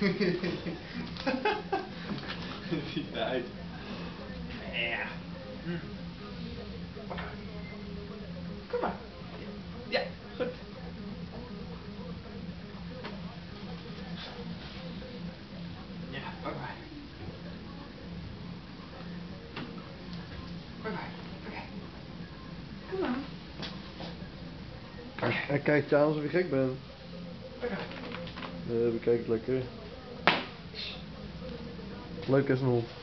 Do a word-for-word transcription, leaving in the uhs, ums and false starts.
Het ziet eruit. Ja. Hm. Kom maar. Ja, goed. Ja, bye bye. Bye bye. Oké. Kom maar. Hij kijkt je aan alsof je gek bent. Bye bye. Nee, bekijk het lekker. Leuk is een hond.